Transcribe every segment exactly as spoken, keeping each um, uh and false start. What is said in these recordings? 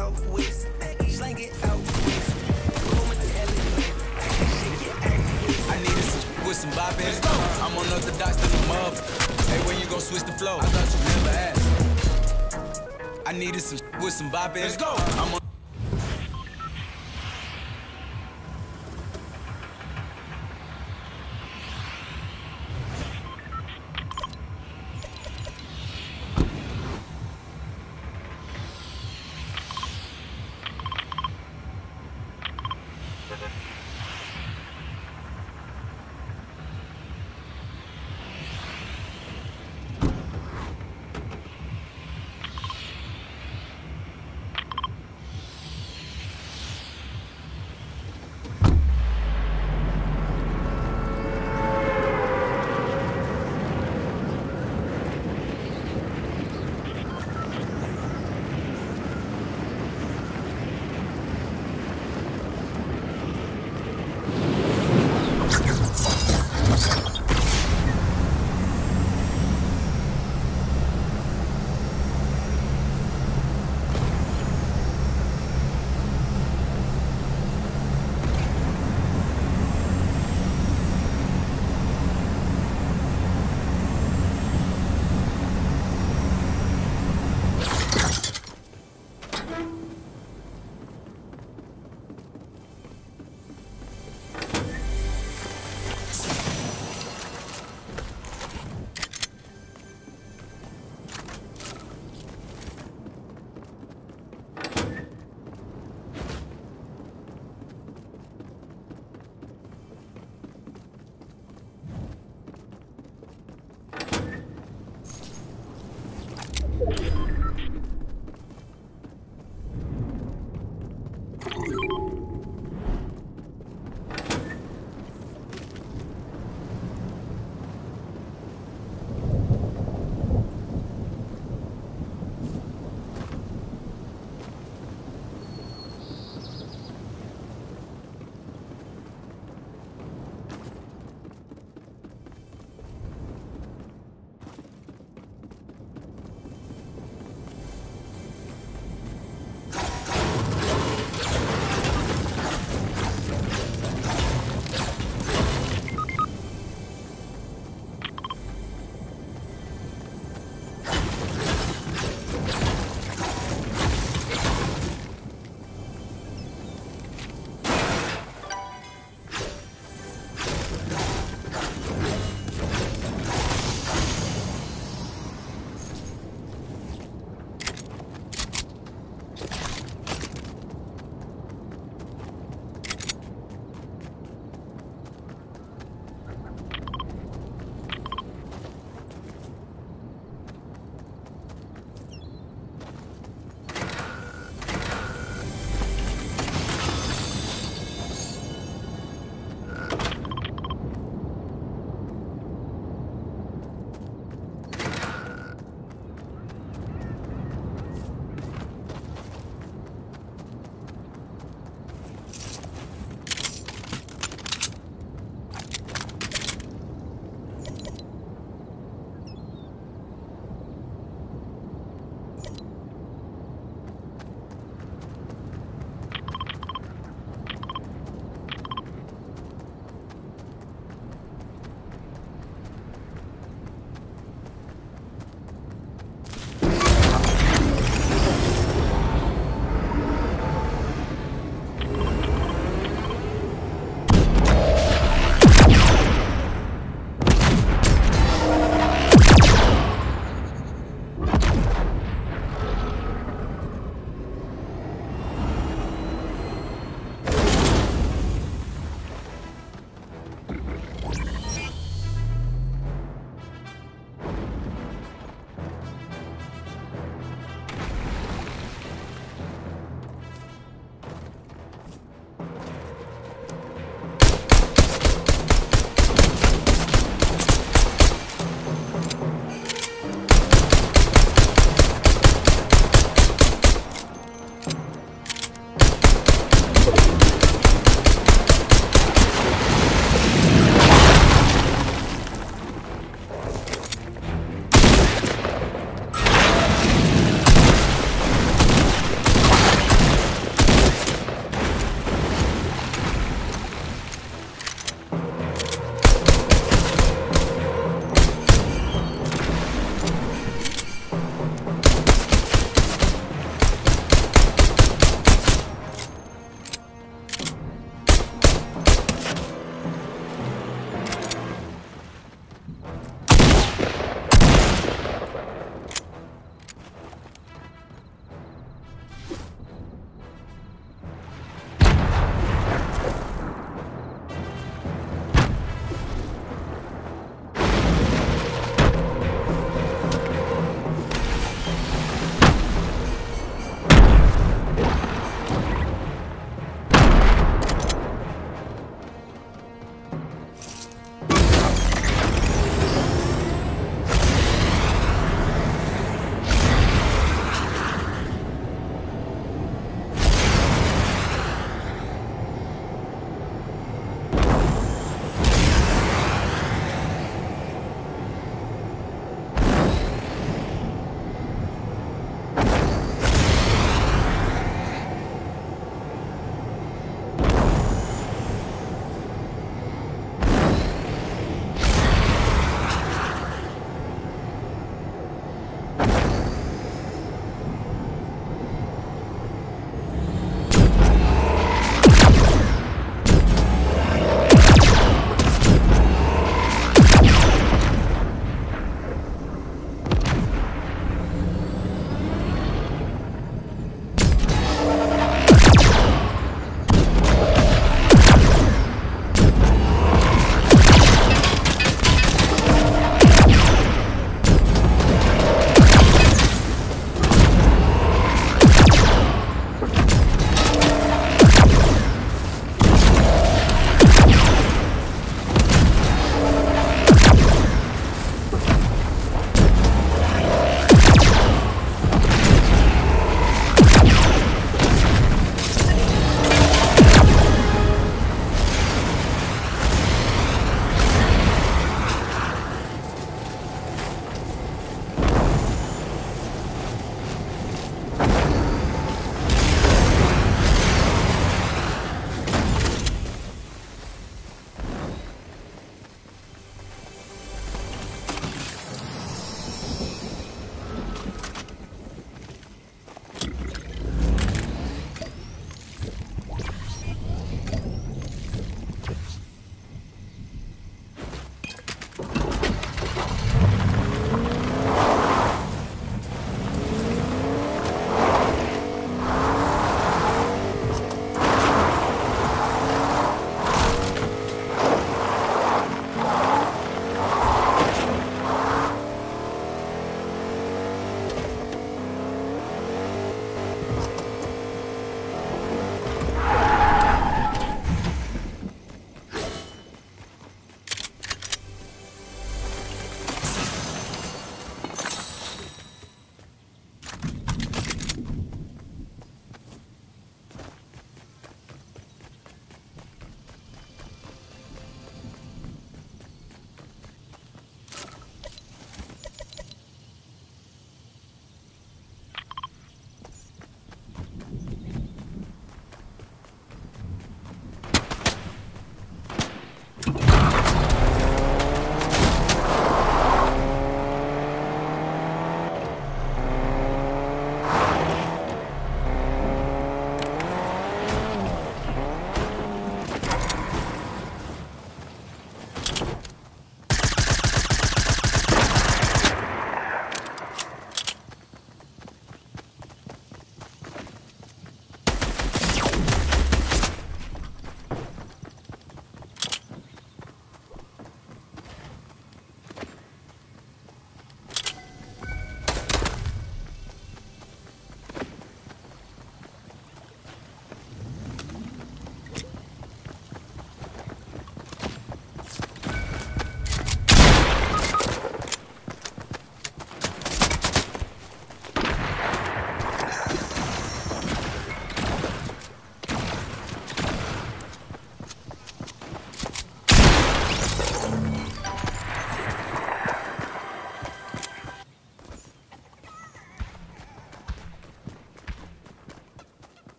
out west, slang it out west. Go metallic, shake it out west. I needed some with some bop in. I'm unorthodox than the mother. Hey, when you gon' switch the flow? I thought you never asked. I needed some with some bop in. Let's go. I'm on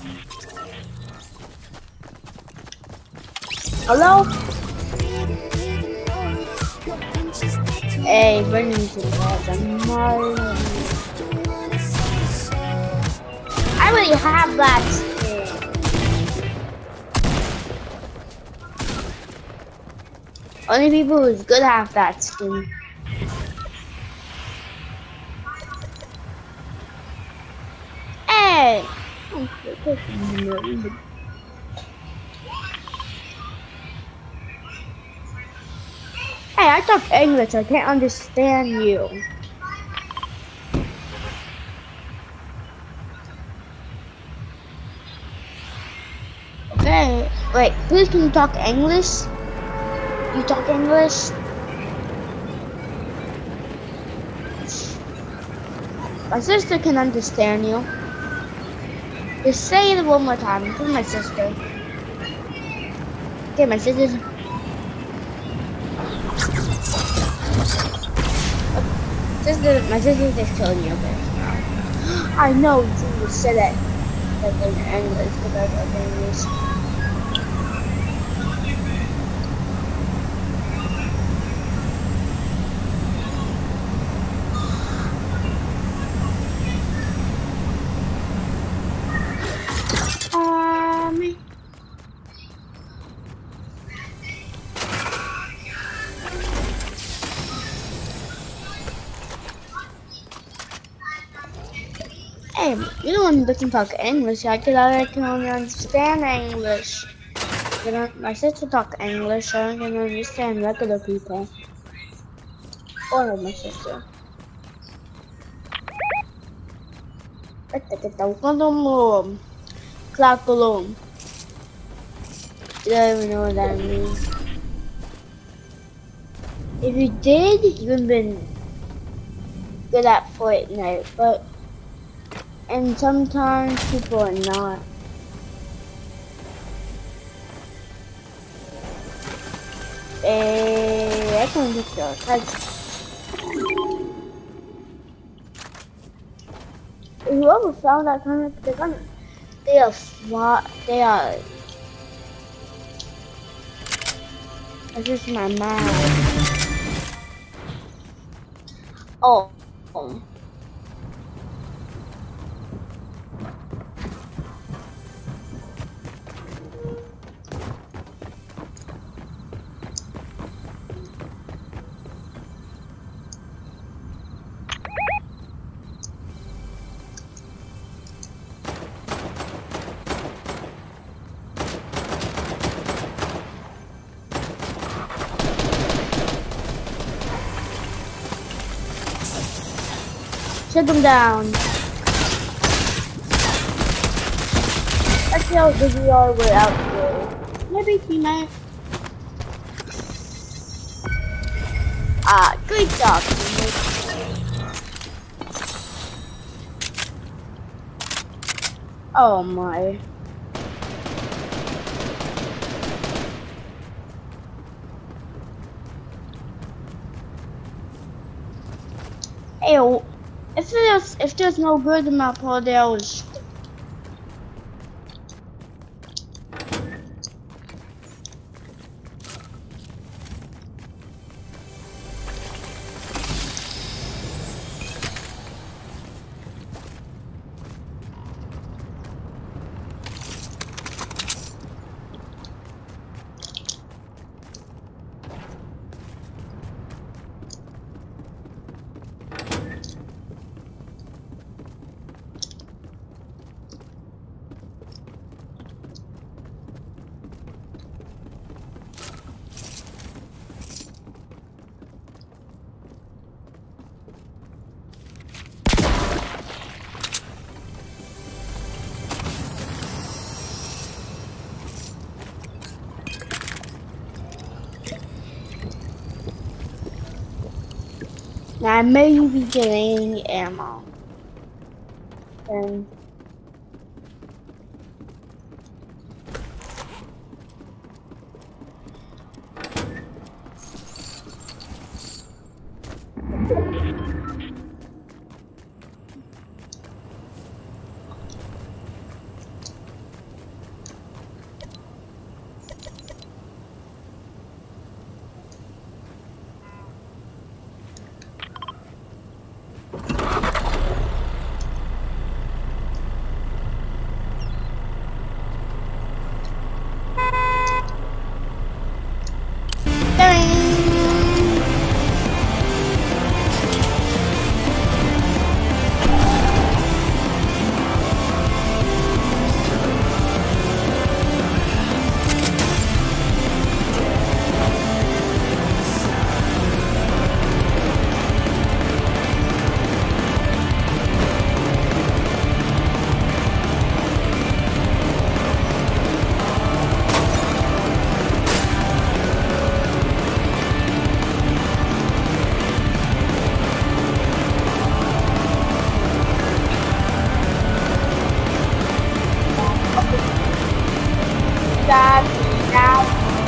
Hello? Hey, bring me to the money. I already have that skin. Only people who's good have that skin. Hey! Hey, I talk English. I can't understand you. Okay, wait. Please, can you talk English? You talk English? My sister can understand you. Just say it one more time for my sister. Okay, my sister. Sister, my sister's just telling you this now. I know you said it like in English because I talk English. Um. Hey, you don't want to talk English, I could I can only understand English. You know, my sister talk English, so I can understand regular people. Or my sister. I think it's a little clock alone. You don't even know what that means. If you did, you would have been good at Fortnite, but and sometimes people are not. Eh, I can just go. Whoever found that kind they're gonna, they are fly, they are. This is my mouth. Oh. oh. Shut them down. Let's see how good we are without you. Maybe teammate. Ah, good job, teammate. Oh my. Hey, if there's if there's no good map, there was. Now I may be getting ammo. And got me now.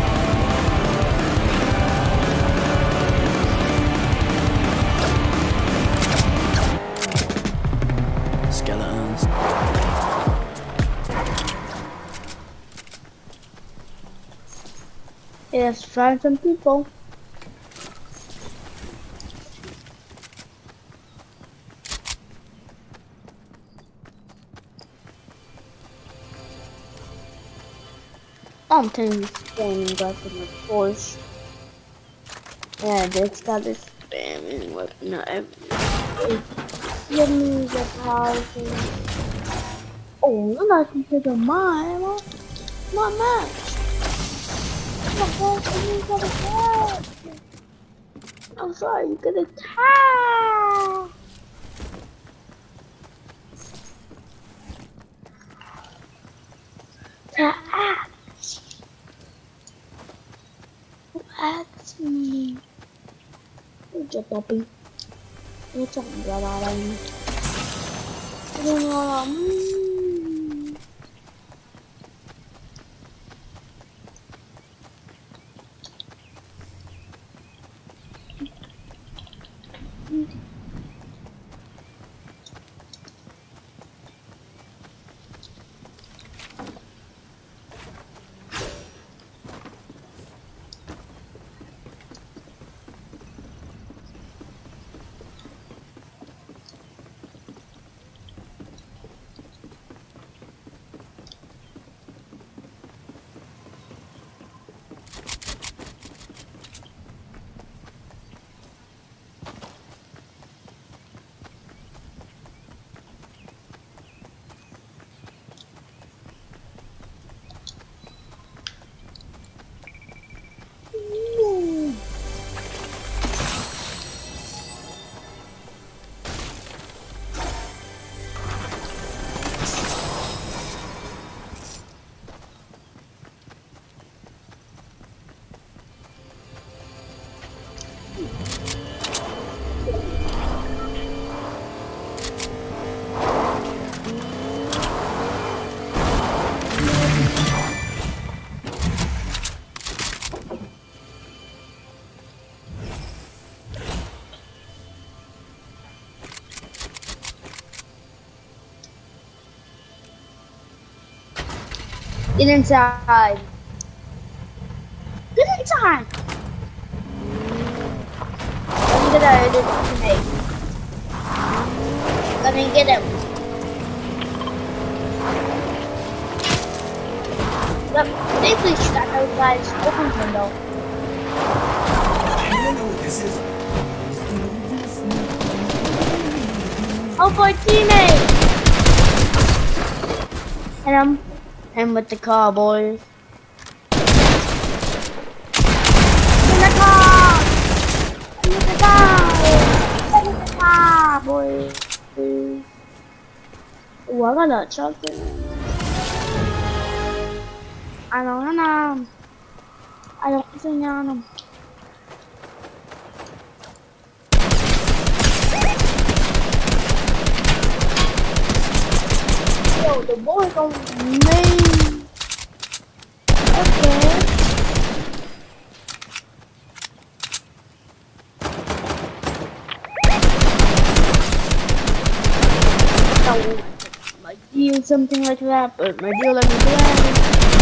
Skeletons. Yeah, let's find some people. I'm telling you, spamming weapon, of course. Yeah, this guy is spamming weapon, not every. Let me get powerful. Oh, look, I can take a mine. Not much. I'm sorry, you could attack. Attack. At me. Good job, Bobby. What's up, brother? Get inside. Get inside. Let me get out of this snake. Let me get him. Look, they please shut those guys. Open the window. I don't know what this is. Help our teammate. And I'm him with the car, boys. In the car! In the car! In the car, boys. Ooh, I got that chocolate. I don't know. I don't know. Yo, the boy's on me. Okay. No, my deal something like that, but my deal let me play.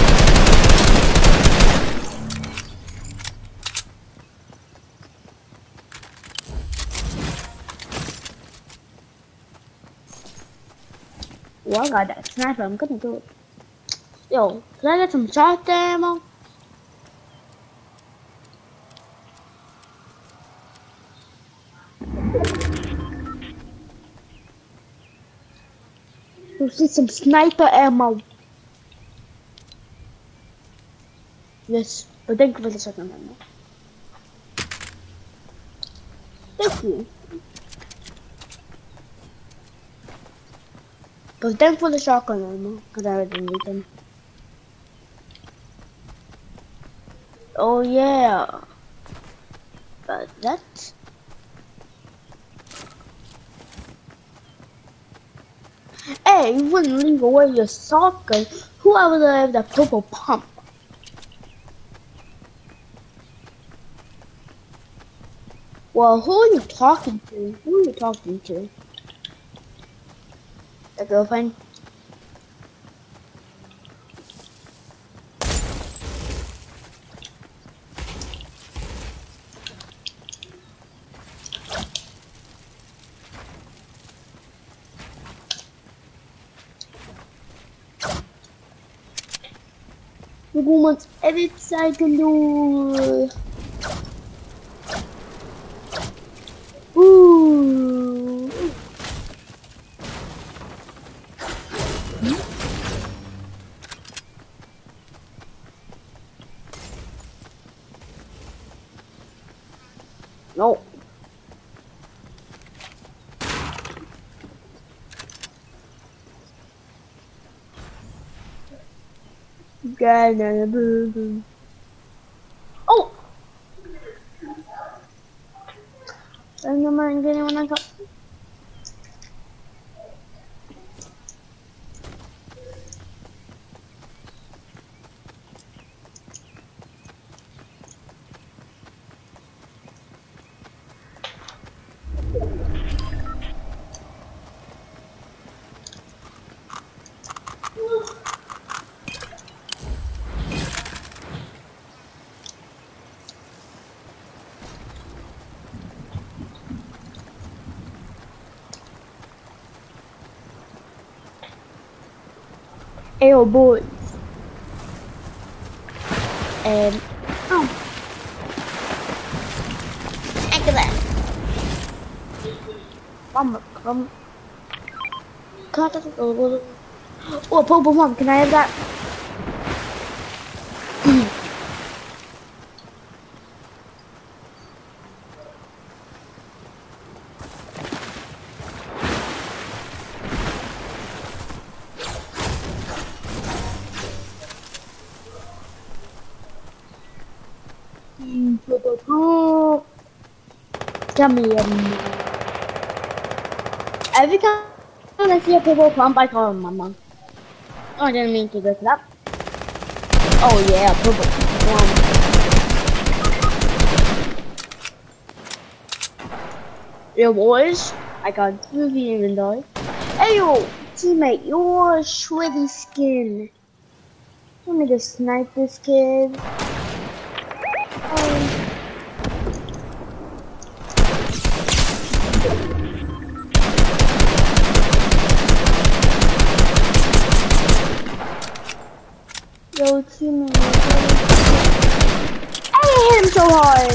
Well, I got that sniper, I'm gonna do it. Yo, can I get some shot ammo? You see some sniper ammo. Yes, but thank you for the second ammo. Thank you. But thank for the shotgun ammo, because I didn't need them. Oh yeah. But that. Hey, you wouldn't leave away your shotgun. Whoever have that purple pump. Well, who are you talking to? Who are you talking to? A girlfriend? Look how much edits I can do. Ooh. No. Oh! Ano naman ganyan mo na ka? Ayo boys. Um, oh. Look at that. Come, come. Cut it. Oh, oh, Popo Mom, can I have that? Come here. Every time I see a purple pump, I call him Mama. Oh, I didn't mean to look it up. Oh yeah, purple pump. Yo boys, I got two of the inventory. Hey yo, teammate, you're a sweaty skin. Want me to snipe this kid? Um, Yo, teammate. I hit him so hard.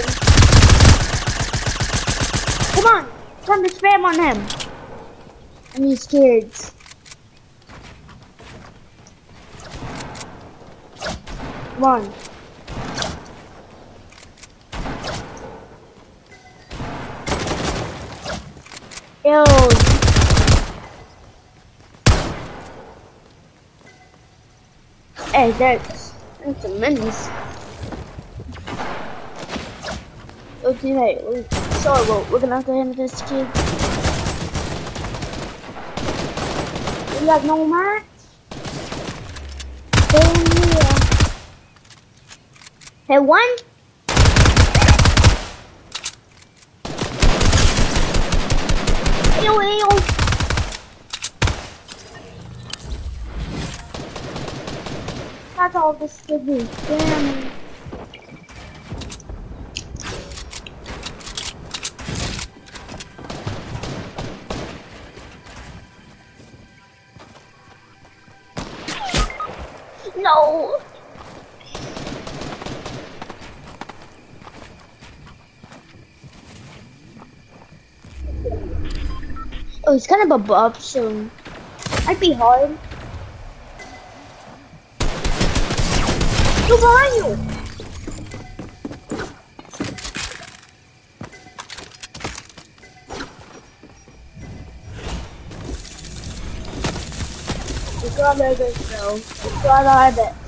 Come on, time to spam on him. And these kids. Come on. Yo. Hey, that's, that's tremendous. Yo, teammate, we're sorry, well, we're gonna have to handle this kid. We got no match? Damn yeah. Hey, one? Ew, ew. That's all this could be. Damn. No. Oh, it's kind of above, so might be hard. Who are you? We gotta go. We gotta have it.